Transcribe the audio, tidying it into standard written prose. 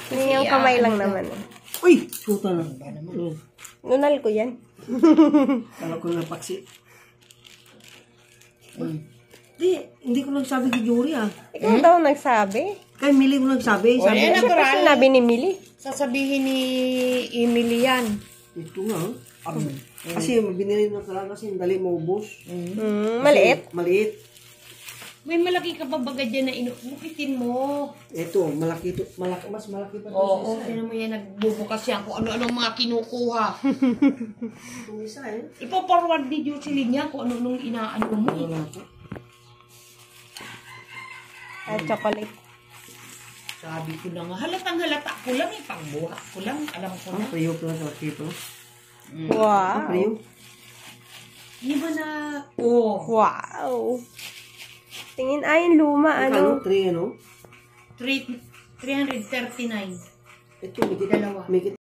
Hindi yung kamay lang naman. Uy! Puta na. Nunal ko yan. Kala ko na paksi. Hindi ko nagsabi kay Jory ah. Ikaw daw nagsabi. Kay Millie mo nagsabi. O, Sabi, yan, natural. Sinabi ni Millie. Sasabihin ni Emily yan. ito nga. Kasi binili na talaga kasi dali maubos. Maliit. Maliit. May malaki ka pa baga dyan na inuukitin mo. Ito, malaki ito. Mas malaki pa ito. Oo, tinan mo yan, nagbubukas yan kung ano-anong mga kinukuha. Itong isa eh. Ipo-forward ni Jocelyn yan kung ano-anong inaano mo. Wala po. Chocolate. Sabi ko na nga, halatang halata ko lang eh, pangbuhat ko lang, alam ko na. Priyo pala sa ito. Wow. Priyo. Di ba na, Wow. Tingin ayon luma, ano? 3 ano? 339. Ito, may Dalawa. May